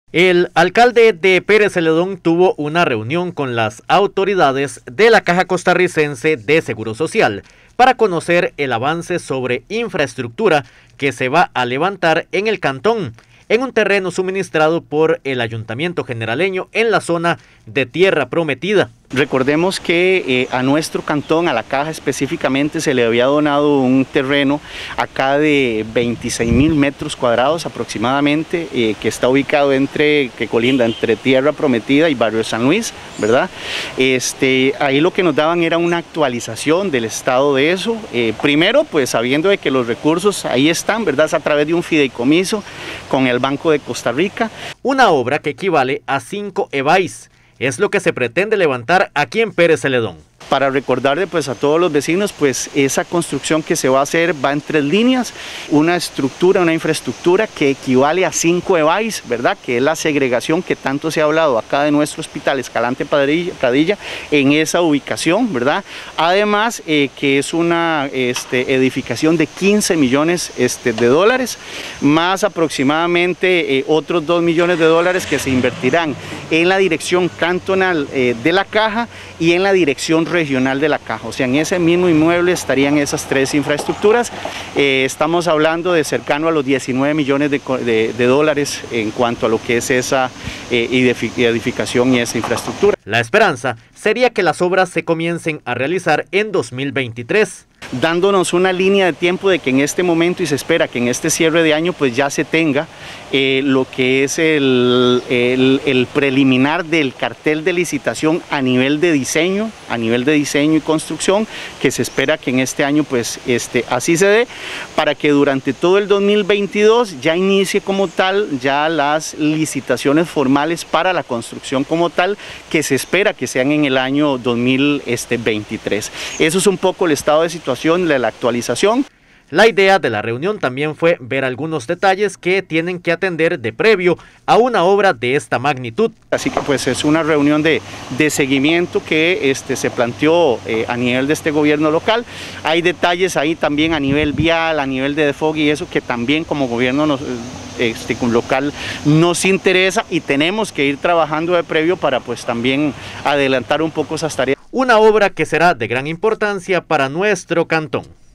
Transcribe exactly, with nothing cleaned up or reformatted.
El alcalde de Pérez Celedón tuvo una reunión con las autoridades de la Caja Costarricense de Seguro Social para conocer el avance sobre infraestructura que se va a levantar en el cantón, en un terreno suministrado por el Ayuntamiento Generaleño en la zona de Tierra Prometida. Recordemos que eh, a nuestro cantón, a la Caja específicamente, se le había donado un terreno acá de veintiséis mil metros cuadrados aproximadamente, eh, que está ubicado entre, que colinda entre Tierra Prometida y Barrio San Luis, ¿verdad? Este, ahí lo que nos daban era una actualización del estado de eso. Eh, primero, pues sabiendo de que los recursos ahí están, ¿verdad? Es a través de un fideicomiso con el Banco de Costa Rica. Una obra que equivale a cinco E B A Is. Es lo que se pretende levantar aquí en Pérez Celedón. Para recordarle pues a todos los vecinos, pues esa construcción que se va a hacer va en tres líneas, una estructura, una infraestructura que equivale a cinco E B A Is, ¿verdad? Que es la segregación que tanto se ha hablado acá de nuestro hospital Escalante Pradilla, en esa ubicación, ¿verdad? Además eh, que es una este, edificación de quince millones este, de dólares, más aproximadamente eh, otros dos millones de dólares que se invertirán en la dirección cantonal eh, de la Caja y en la dirección regional de la Caja. O sea, en ese mismo inmueble estarían esas tres infraestructuras. Eh, estamos hablando de cercano a los diecinueve millones de, de, de dólares en cuanto a lo que es esa eh, edificación y esa infraestructura. La esperanza sería que las obras se comiencen a realizar en dos mil veintitrés. Dándonos una línea de tiempo de que en este momento, y se espera que en este cierre de año pues ya se tenga eh, lo que es el, el, el preliminar del cartel de licitación a nivel de diseño, a nivel de diseño y construcción, que se espera que en este año pues este, así se dé, para que durante todo el dos mil veintidós ya inicie como tal ya las licitaciones formales para la construcción como tal, que se espera que sean en el año dos mil veintitrés. Eso es un poco el estado de situación de la actualización. La idea de la reunión también fue ver algunos detalles que tienen que atender de previo a una obra de esta magnitud. Así que pues es una reunión de, de seguimiento que este, se planteó eh, a nivel de este gobierno local. Hay detalles ahí también a nivel vial, a nivel de defog y eso que también como gobierno nos, este, local nos interesa y tenemos que ir trabajando de previo para pues también adelantar un poco esas tareas. Una obra que será de gran importancia para nuestro cantón.